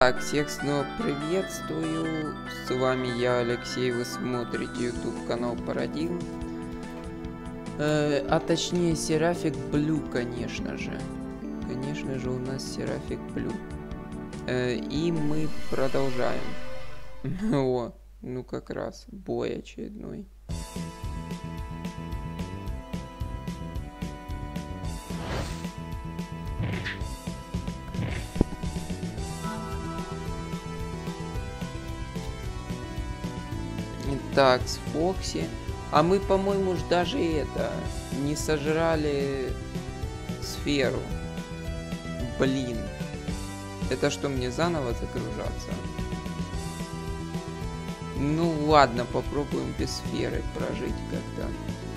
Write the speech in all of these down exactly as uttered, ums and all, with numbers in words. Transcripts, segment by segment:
Так, всех снова приветствую. С вами я, Алексей. Вы смотрите YouTube канал Парадигм. Э, а точнее, Серафик Блю, конечно же. Конечно же, у нас Серафик Блю. Э, и мы продолжаем. О, ну как раз, бой очередной. Так, с Фокси. А мы, по-моему, ж даже это не сожрали сферу. Блин. Это что, мне заново загружаться? Ну ладно, попробуем без сферы прожить как-то.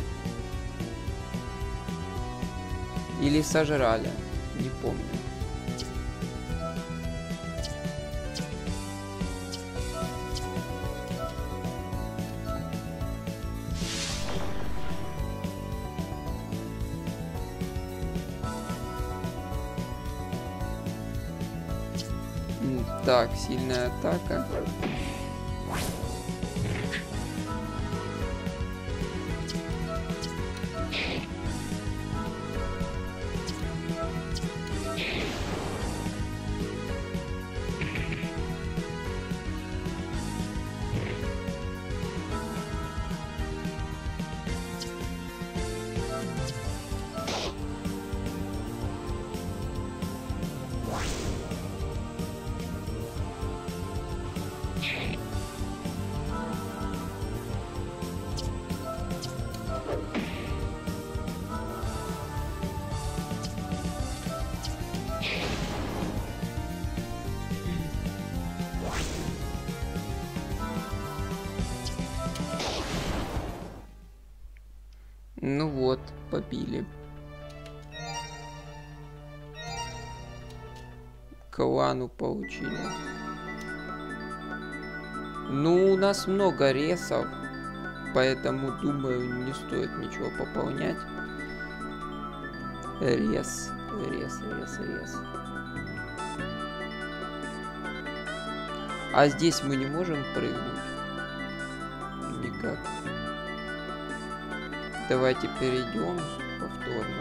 Или сожрали, не помню. Так, сильная атака. Ну вот, побили. Клану получили. Ну, у нас много ресов, поэтому, думаю, не стоит ничего пополнять. Рес, рес, рес, рес. А здесь мы не можем прыгнуть? Никак. Давайте перейдем повторно.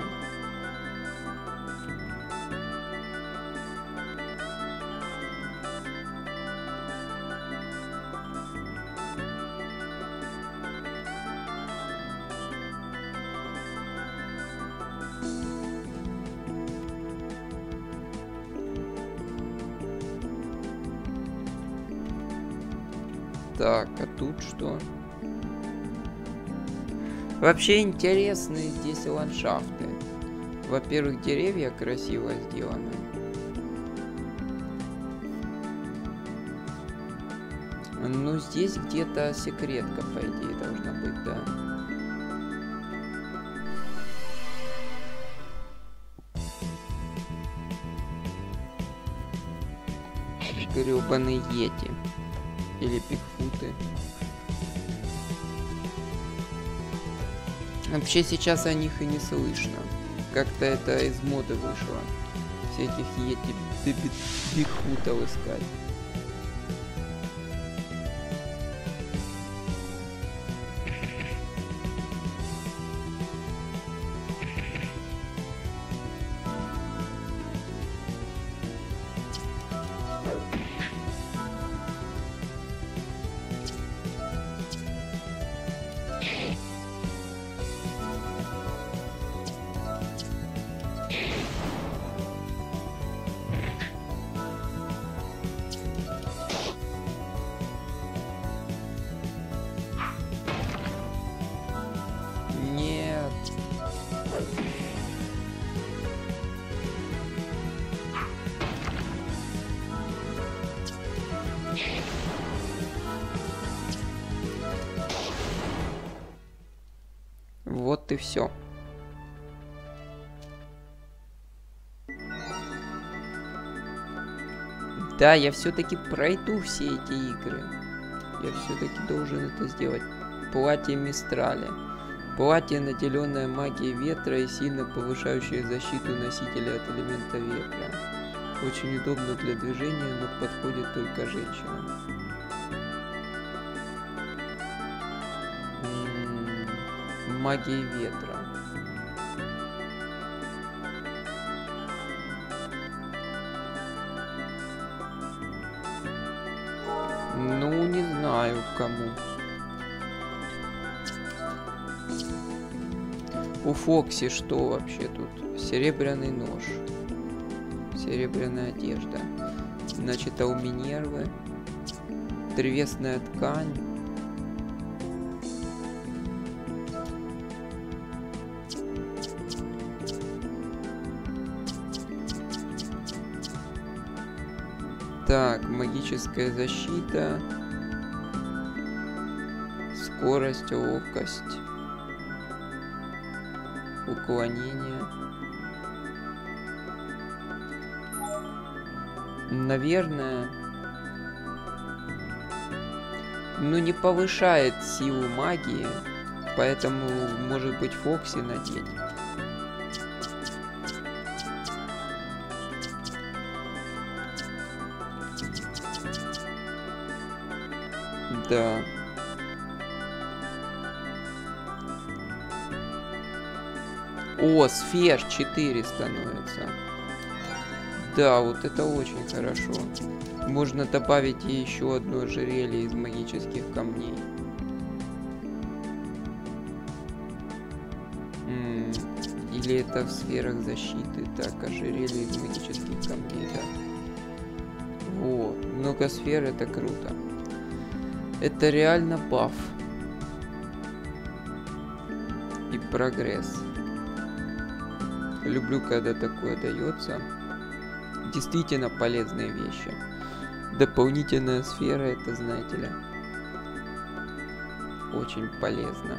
Так, а тут что? Вообще интересные здесь ландшафты. Во-первых, деревья красиво сделаны. Ну, здесь где-то секретка, по идее, должна быть, да. Грёбаные йети. Или бигфуты. Вообще сейчас о них и не слышно. Как-то это из моды вышло. Все этих йети бигфутов искать. Вот и все. Да, я все-таки пройду все эти игры. Я все-таки должен это сделать. Платье Мистрали. Платье, наделенное магией ветра и сильно повышающее защиту носителя от элемента ветра. Очень удобно для движения, но подходит только женщинам. М-м, магия ветра. Ну, не знаю, кому. У Фокси что вообще тут? Серебряный нож. Серебряная одежда. Значит, а у Минервы древесная ткань. Так, магическая защита. Скорость, ловкость. Уклонение. Наверное, ну не повышает силу магии, поэтому может быть Фокси надеть. Да. О, сфер четыре становится. Да, вот это очень хорошо. Можно добавить ей еще одно ожерелье из магических камней. М -м, или это в сферах защиты. Так, ожерелье из магических камней, да. Вот, много сфер, это круто. Это реально баф. И прогресс. Люблю, когда такое дается. Действительно полезные вещи. Дополнительная сфера, это, знаете ли, очень полезно.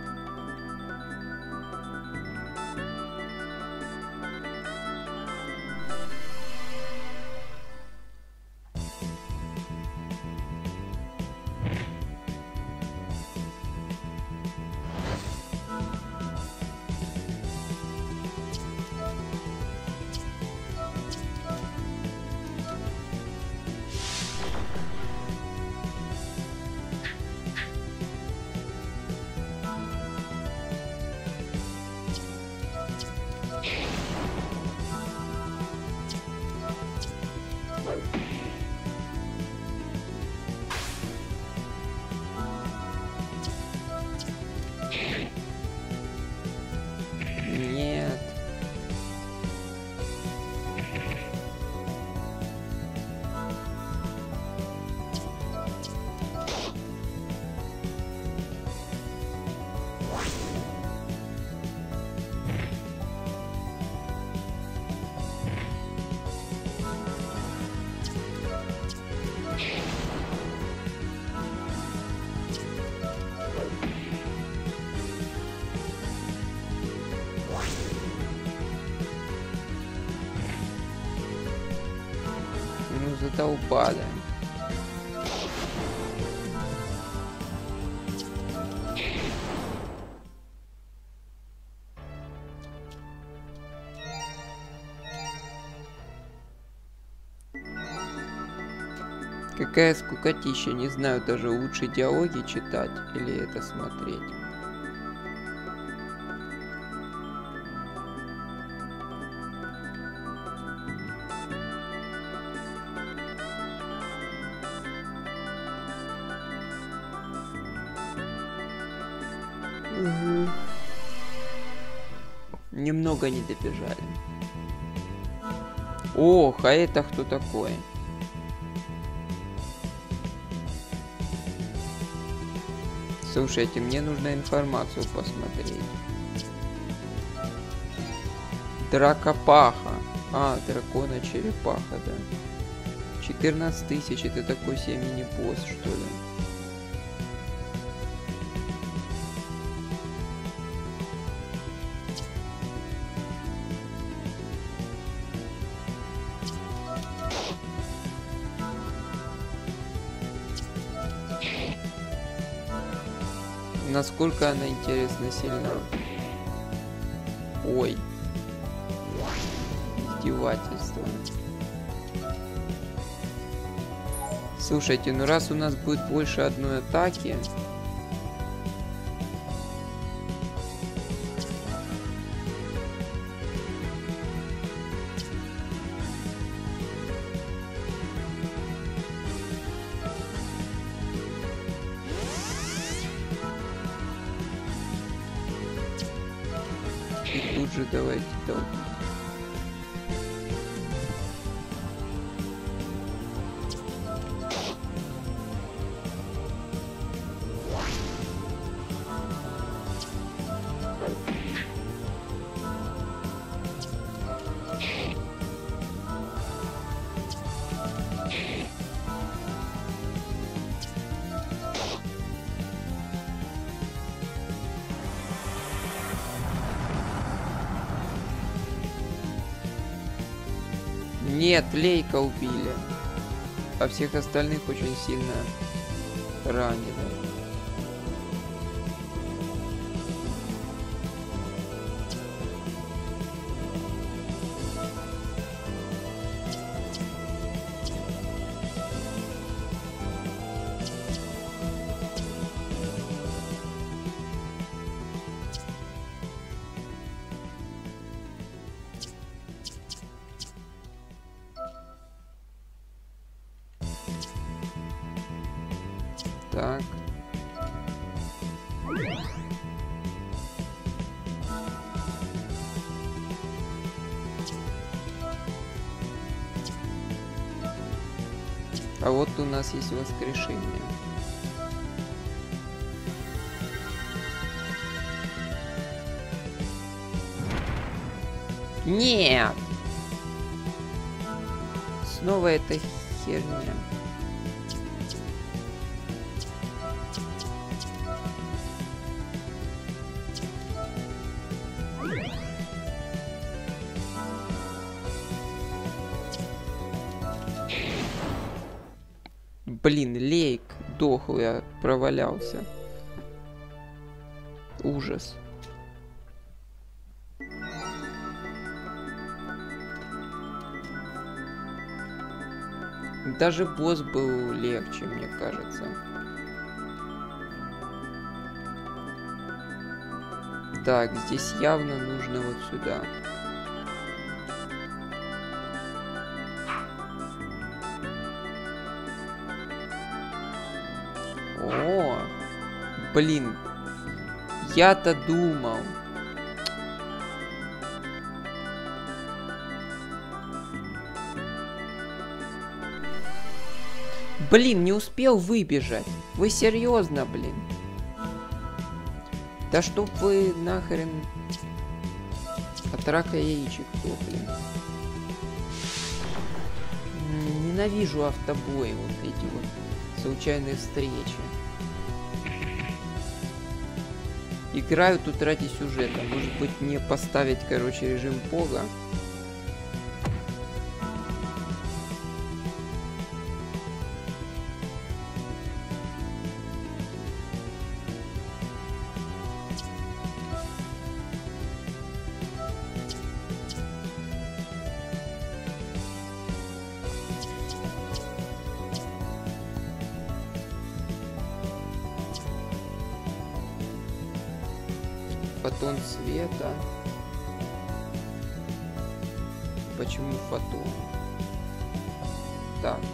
Нет. Ну, задолбали. Какая скукотища, не знаю, даже лучше диалоги читать или это смотреть. Угу. Немного не добежали. Ох, а это кто такой? Слушайте, мне нужно информацию посмотреть. Дракопаха. А, дракона черепаха, да. четырнадцать тысяч, это такой себе мини-босс, что ли? Насколько она, интересно, сильна? Ой. Издевательство. Слушайте, ну раз у нас будет больше одной атаки... И тут же давайте долбить. Нет, Лейка убили. А всех остальных очень сильно ранили. Так. А вот у нас есть воскрешение. Нет! Снова эта херня. Блин, Лейк дохлый, провалялся. Ужас. Даже босс был легче, мне кажется. Так, здесь явно нужно вот сюда. О, блин, я-то думал. Блин, не успел выбежать. Вы серьезно, блин? Да чтоб вы нахрен от рака яичек топли. Ненавижу автобои, вот эти вот случайные встречи. Играю тут ради сюжета. Может быть, мне поставить, короче, режим Пога. Фотон света. Почему фотон? Так.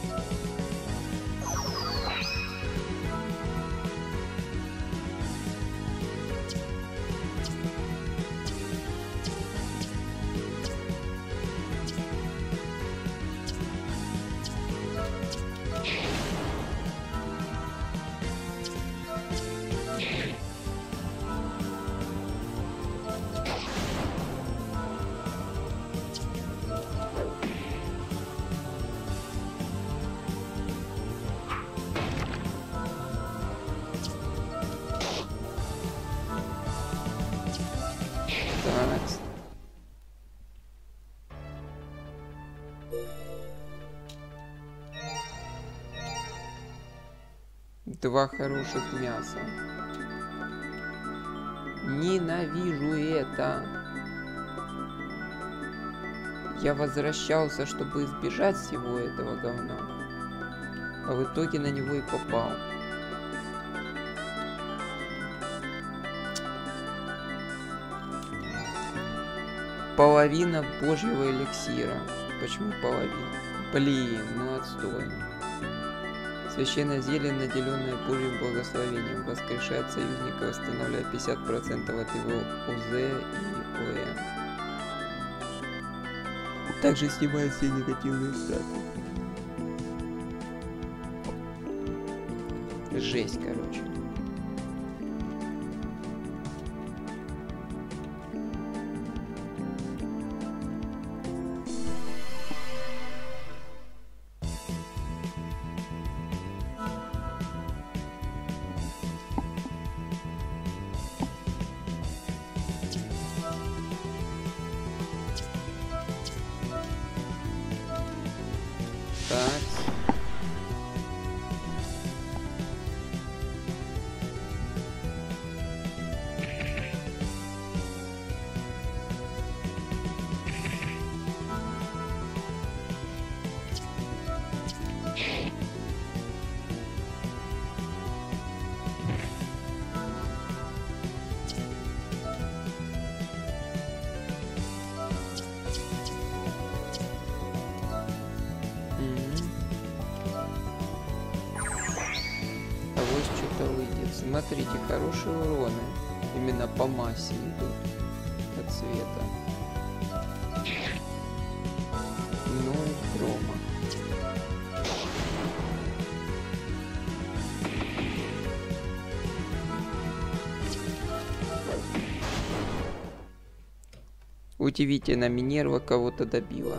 Два хороших мяса. Ненавижу это. Я возвращался, чтобы избежать всего этого говна. А в итоге на него и попал. Половина божьего эликсира. Почему половина? Блин, ну отстой. Священное зелье, наделенное Божьим благословением, воскрешает союзника, восстанавливая пятьдесят процентов от его ОЗ и ОН. Также снимает все негативные статы. Жесть, короче. Смотрите, хорошие уроны. Именно по массе идут от цвета. Ну, хрома. Удивительно, Минерва кого-то добила.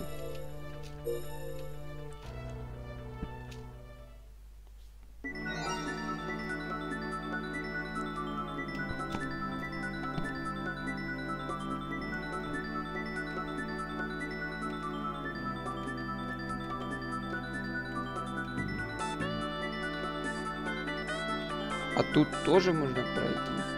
А тут тоже можно пройти.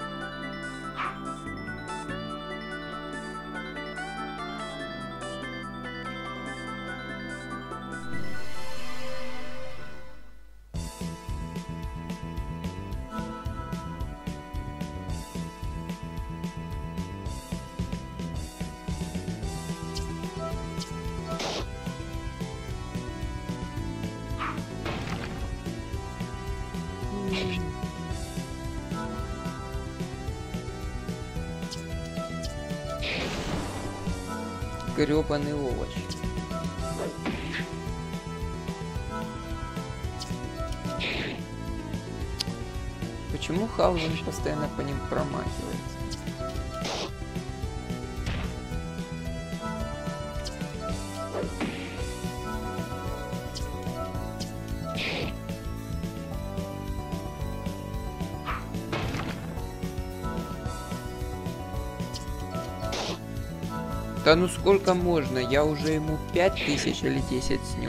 Грёбаный овощ. Почему Хаузен постоянно по ним промахивается? Да ну сколько можно? Я уже ему пять тысяч или десять снес.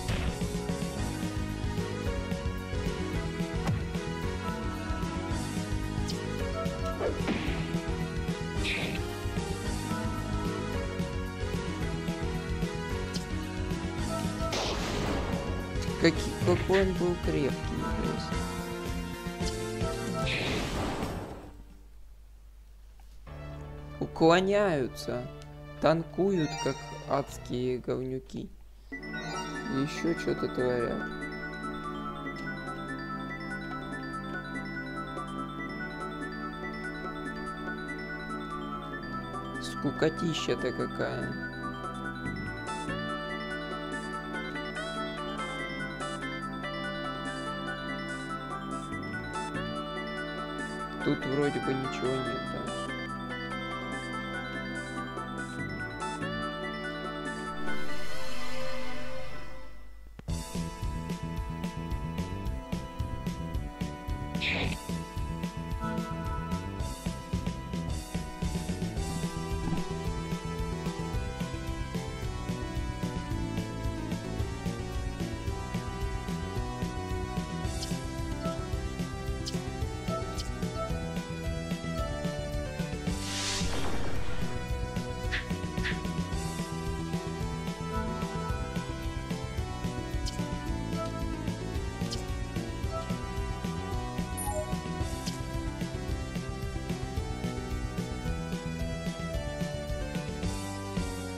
Какой, какой он был крепкий, жесть. Уклоняются. Танкуют, как адские говнюки. Еще что-то творят. Скукотища-то какая. Тут вроде бы ничего нет, да?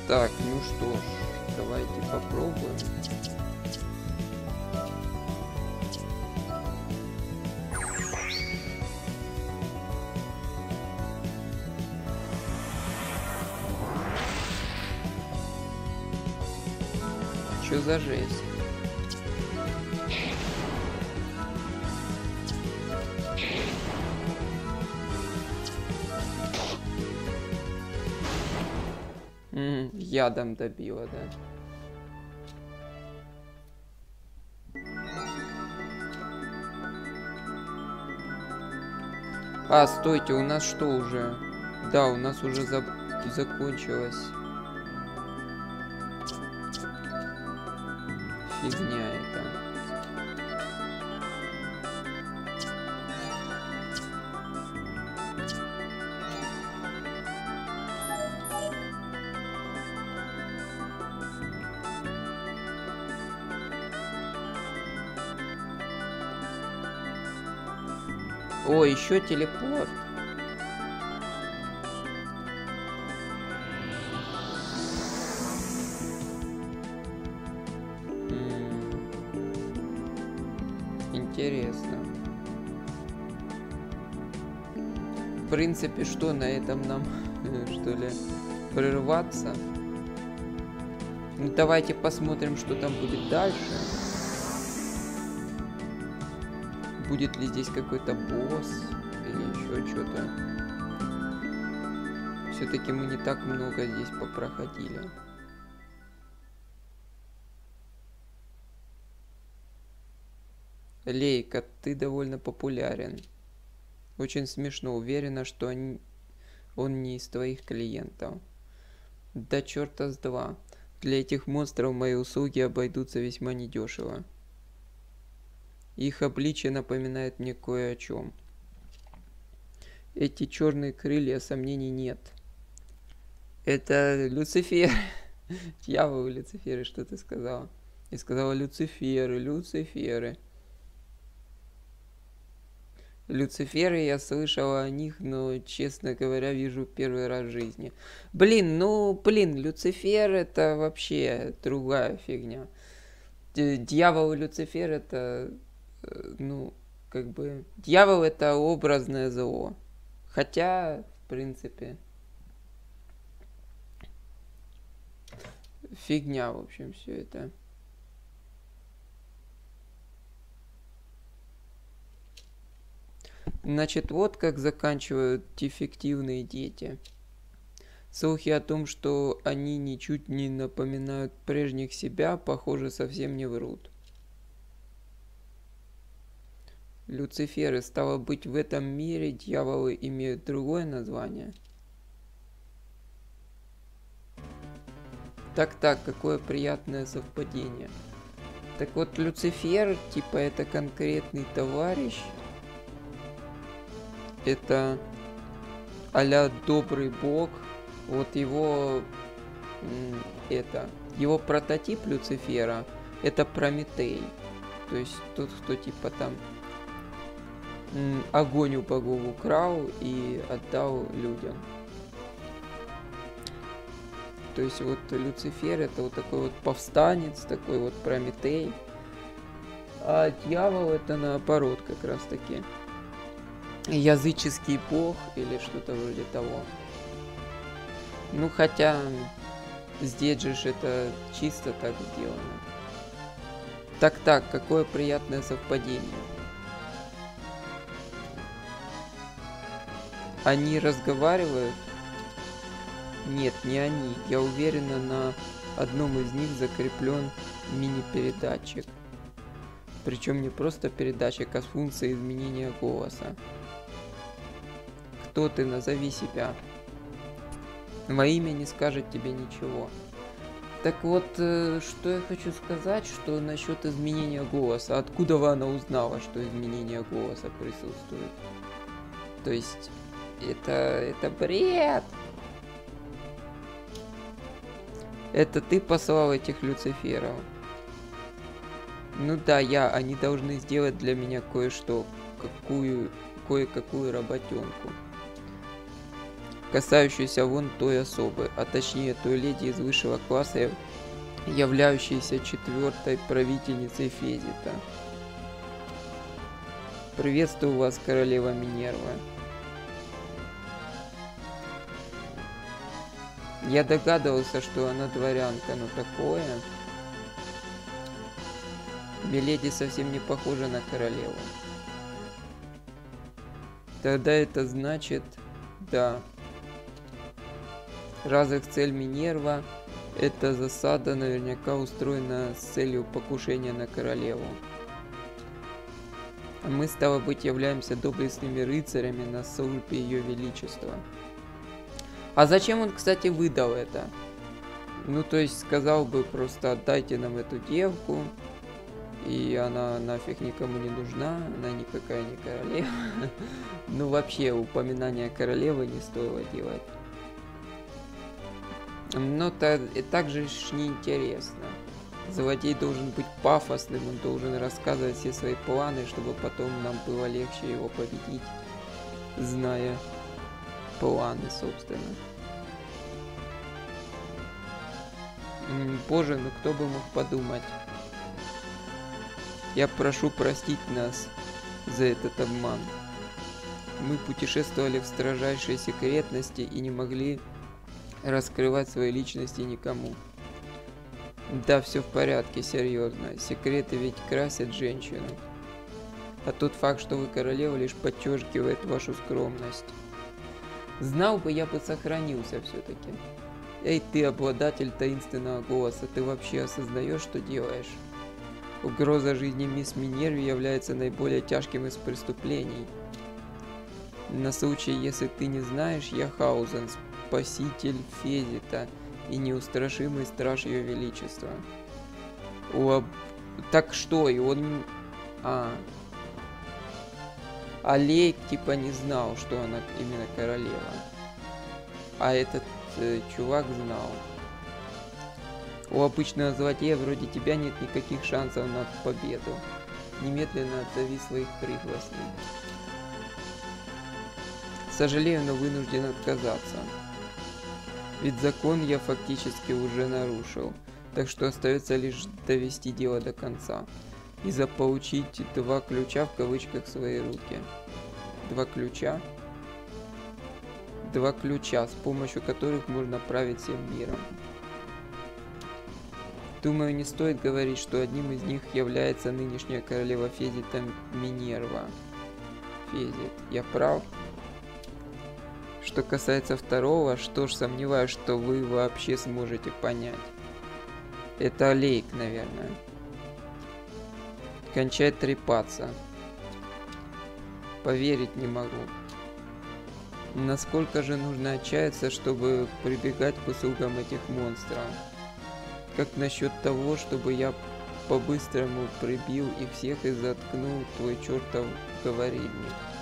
Так, ну что ж, давайте попробуем. Чё за жесть? М, ядом добила, да? А, стойте, у нас что уже? Да, у нас уже за... закончилась фигня это. О, еще телепорт. Интересно. В принципе, что на этом нам, что ли, прерваться? Ну, давайте посмотрим, что там будет дальше. Будет ли здесь какой-то босс или еще что-то? Все-таки мы не так много здесь попроходили. Лейка, ты довольно популярен. Очень смешно. Уверена, что он, он не из твоих клиентов. Да черта с два. Для этих монстров мои услуги обойдутся весьма недешево. Их обличие напоминает мне кое о чем. Эти черные крылья, сомнений нет. Это Люцифер. Дьявол, Люциферы, что ты сказала? Я сказала Люциферы, Люциферы. Люциферы, я слышала о них, но, честно говоря, вижу первый раз в жизни. Блин, ну, блин, Люцифер это вообще другая фигня. Дьявол и Люцифер это, ну, как бы... Дьявол это образное зло. Хотя, в принципе... Фигня, в общем, все это. Значит, вот как заканчивают дефективные дети. Слухи о том, что они ничуть не напоминают прежних себя, похоже, совсем не врут. Люциферы, стало быть, в этом мире дьяволы имеют другое название? Так-так, какое приятное совпадение. Так вот, Люцифер, типа, это конкретный товарищ. Это а-ля добрый бог. Вот его... Это... Его прототип Люцифера это Прометей. То есть тот, кто типа там огонь у богов украл и отдал людям. То есть вот Люцифер это вот такой вот повстанец, такой вот Прометей. А дьявол это наоборот как раз таки языческий бог или что-то вроде того. Ну хотя здесь же это чисто так сделано. Так-так, какое приятное совпадение. Они разговаривают? Нет, не они. Я уверена, на одном из них закреплен мини-передатчик. Причем не просто передатчик, а с функцией изменения голоса. Кто ты? Назови себя. Мое имя не скажет тебе ничего. Так вот, э, что я хочу сказать, что насчет изменения голоса. Откуда она узнала, что изменение голоса присутствует? То есть, это, это бред. Это ты послал этих Люциферов? Ну да, я. Они должны сделать для меня кое-что. Какую, кое-какую работенку. касающуюся вон той особы, а точнее той леди из высшего класса, являющейся четвертой правительницей Фезита. Приветствую вас, королева Минерва. Я догадывался, что она дворянка, но такое... Миледи совсем не похожа на королеву. Тогда это значит... Да. Раз их цель Минерва, эта засада наверняка устроена с целью покушения на королеву. А мы, стало быть, являемся доблестными рыцарями на службе Ее Величества. А зачем он, кстати, выдал это? Ну, то есть, сказал бы просто: отдайте нам эту девку, и она нафиг никому не нужна, она никакая не королева. Ну, вообще, упоминание королевы не стоило делать. Но так же ж неинтересно. Злодей должен быть пафосным, он должен рассказывать все свои планы, чтобы потом нам было легче его победить, зная планы, собственно. Боже, ну кто бы мог подумать. Я прошу простить нас за этот обман. Мы путешествовали в строжайшей секретности и не могли раскрывать свои личности никому. Да, все в порядке, серьезно. Секреты ведь красят женщину. А тот факт, что вы королева, лишь подчеркивает вашу скромность. Знал бы, я бы сохранился все-таки. Эй, ты, обладатель таинственного голоса, ты вообще осознаешь, что делаешь? Угроза жизни мисс Минерви является наиболее тяжким из преступлений. На случай, если ты не знаешь, я Хаузен, спаситель Фезита и неустрашимый страж Ее Величества. О, так что, и он... А... Алейк типа не знал, что она именно королева. А этот э, чувак знал. У обычного злодея вроде тебя нет никаких шансов на победу. Немедленно отзови своих прихвостней. Сожалею, но вынужден отказаться. Ведь закон я фактически уже нарушил, так что остается лишь довести дело до конца и заполучить два ключа в кавычках в свои руки. Два ключа? Два ключа, с помощью которых можно править всем миром. Думаю, не стоит говорить, что одним из них является нынешняя королева Фезита Минерва. Фезит, я прав? Что касается второго, что ж, сомневаюсь, что вы вообще сможете понять. Это Алейк, наверное. Кончай трепаться. Поверить не могу. Насколько же нужно отчаяться, чтобы прибегать к услугам этих монстров? Как насчет того, чтобы я по-быстрому прибил их всех и заткнул твой чертов говорильник?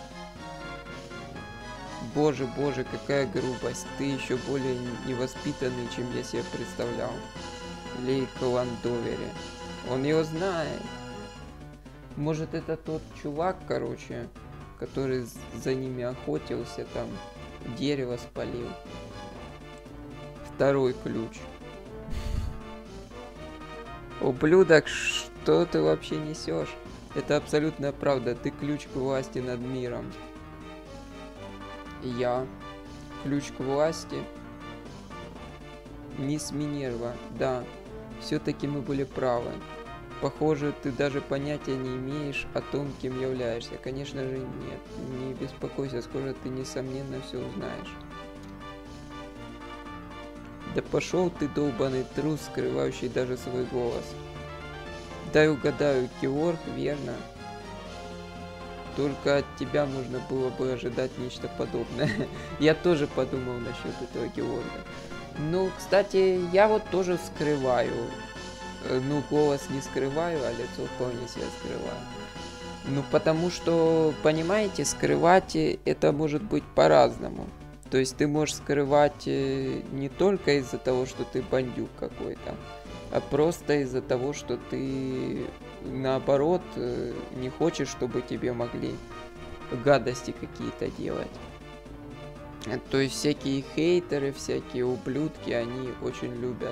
Боже, боже, какая грубость. Ты еще более невоспитанный, чем я себе представлял. Лейк Ландовери. Он его знает. Может, это тот чувак, короче, который за ними охотился, там дерево спалил. Второй ключ. Ублюдок, что ты вообще несешь? Это абсолютная правда. Ты ключ к власти над миром. Я. Ключ к власти. Мисс Минерва. Да. Все-таки мы были правы. Похоже, ты даже понятия не имеешь о том, кем являешься. Конечно же, нет. Не беспокойся, скоро ты, несомненно, все узнаешь. Да пошел ты, долбаный трус, скрывающий даже свой голос. Дай угадаю, Георг, верно? Только от тебя можно было бы ожидать нечто подобное. Я тоже подумал насчет этого Георга. Ну, кстати, я вот тоже скрываю. Ну, голос не скрываю, а лицо вполне себя скрываю. Ну, потому что, понимаете, скрывать это может быть по-разному. То есть ты можешь скрывать не только из-за того, что ты бандюк какой-то, а просто из-за того, что ты, наоборот, не хочешь, чтобы тебе могли гадости какие-то делать. То есть всякие хейтеры, всякие ублюдки, они очень любят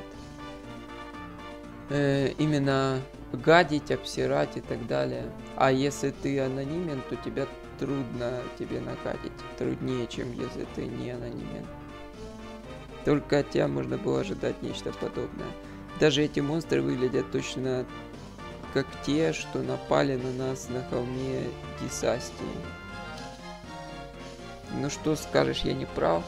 э, именно гадить, обсирать и так далее. А если ты анонимен, то тебя трудно тебе нагадить. Труднее, чем если ты не анонимен. Только от тебя можно было ожидать нечто подобное. Даже эти монстры выглядят точно как те, что напали на нас на холме Дисастии. Ну что скажешь, я не прав?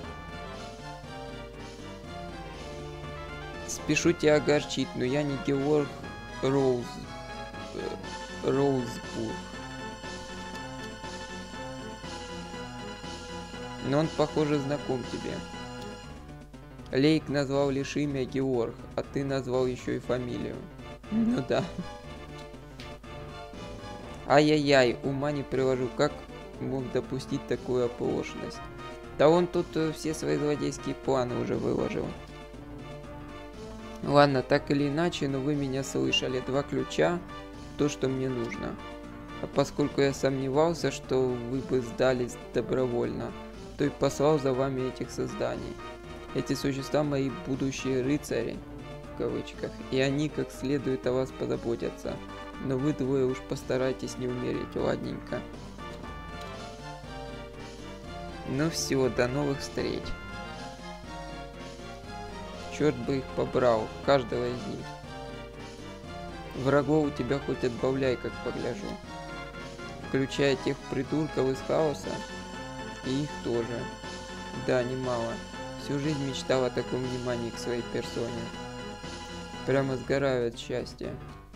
Спешу тебя огорчить, но я не Георг Роуз... Роузбург. Но он, похоже, знаком тебе. Лейк назвал лишь имя Георг, а ты назвал еще и фамилию. Ну да. Ай-яй-яй, ума не приложу, как мог допустить такую оплошность. Да он тут э, все свои злодейские планы уже выложил. Ладно, так или иначе, но вы меня слышали. Два ключа, то, что мне нужно. А поскольку я сомневался, что вы бы сдались добровольно, то и послал за вами этих созданий. Эти существа мои будущие рыцари, в кавычках, и они как следует о вас позаботятся. Но вы двое уж постарайтесь не умереть, ладненько. Ну все, до новых встреч. Черт бы их побрал, каждого из них. Врагов у тебя хоть отбавляй, как погляжу. Включая тех придурков из хаоса, и их тоже. Да, немало. Всю жизнь мечтал о таком внимании к своей персоне. Прямо сгораю от счастья.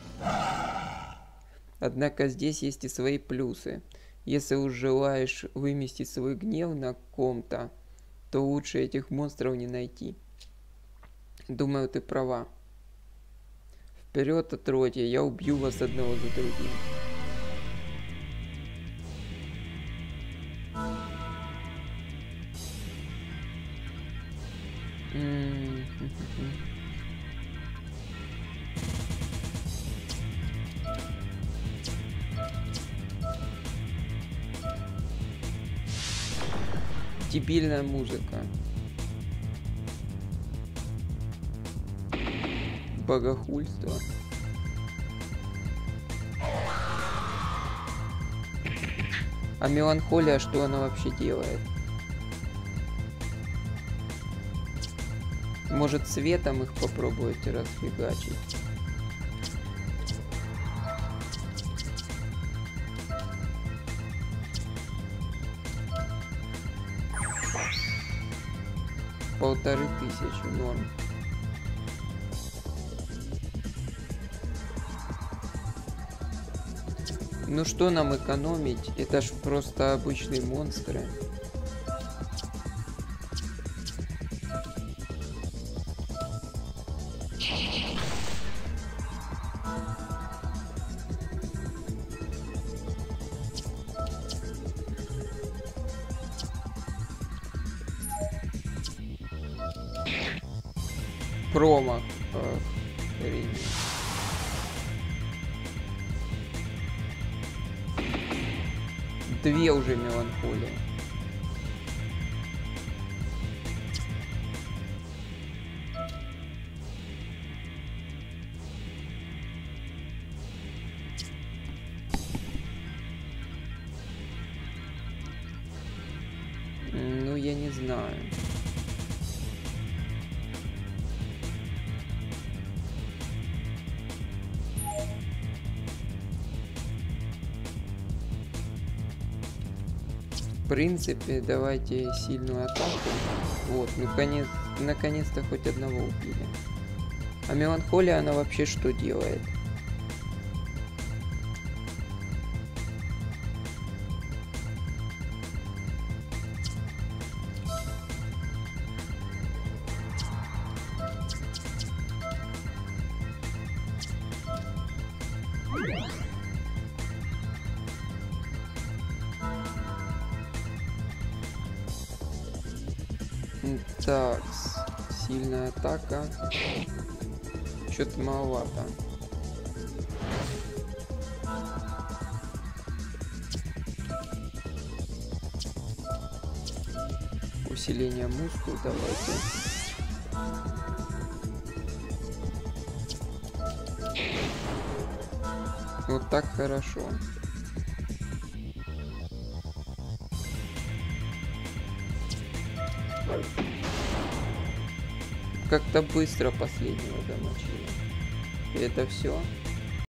Однако здесь есть и свои плюсы. Если уж желаешь выместить свой гнев на ком-то, то лучше этих монстров не найти. Думаю, ты права. Вперед, отродье, я убью вас одного за другим. Дебильная музыка. Богохульство. А меланхолия, что она вообще делает? Может, светом их попробуете расфигачить? Полторы тысячи, норм. Ну что нам экономить? Это ж просто обычные монстры. Промах. Охренеть. Две уже меланхолии. Ну, я не знаю. В принципе, давайте сильную атаку. Вот, наконец, наконец-то хоть одного убили. А меланхолия, она вообще что делает? Так, сильная атака. Что-то маловато. усиление мускул давайте. Вот так хорошо. Как-то быстро последнего замочили. И это все.